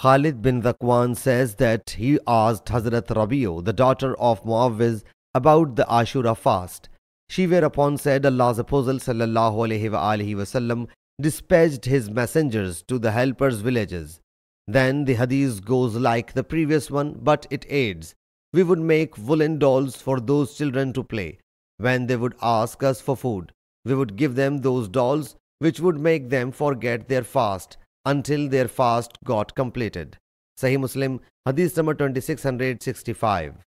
Khalid bin Zakwan says that he asked Hazrat Rabi'u, the daughter of Muawwiz, about the Ashura fast. She whereupon said, Allah's Apostle sallallahu alaihi wasallam dispatched his messengers to the helpers' villages. Then the hadith goes like the previous one, but it adds, we would make woolen dolls for those children to play. When they would ask us for food, we would give them those dolls, which would make them forget their fast until their fast got completed. Sahih Muslim Hadith number 2665.